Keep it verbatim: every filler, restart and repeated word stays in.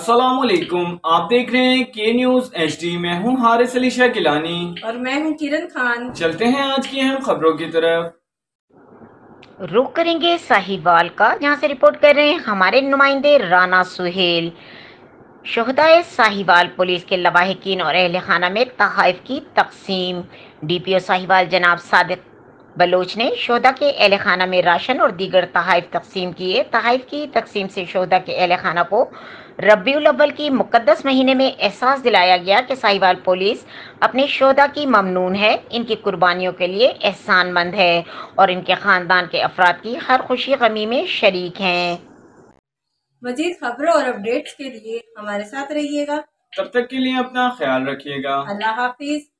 अस्सलामुअलैकुम, आप देख रहे हैं के न्यूज एच डी। मैं हूं हारिस अली शाह गिलानी और मैं हूं किरण खान। चलते हैं आज की अहम खबरों की तरफ। रुक करेंगे साहिवाल का, जहां से रिपोर्ट कर रहे हैं हमारे नुमाइंदे राना सुहेल। शोहदाए साहिवाल पुलिस के लवाहिकीन और अहल खाना में तहाइफ की तकसीम। डी पी ओ साहिवाल जनाब सादिक बलोच ने शोहदा के अहल खाना में राशन और दीगर तहाइफ तकसीम किए। तहाइफ की तकसीम से शोहदा के अहल खाना को रबीउल अव्वल की मुक़द्दस महीने में एहसास दिलाया गया कि साहिवाल पुलिस अपने शोहदा की ममनून है, इनकी कुर्बानियों के लिए एहसानमंद है और इनके ख़ानदान के अफराद की हर खुशी गमी में शरीक हैं। मजीद खबरों और अपडेट्स के लिए हमारे साथ रहिएगा। तब तक के लिए अपना ख्याल रखिएगा। अल्लाह हाफिज।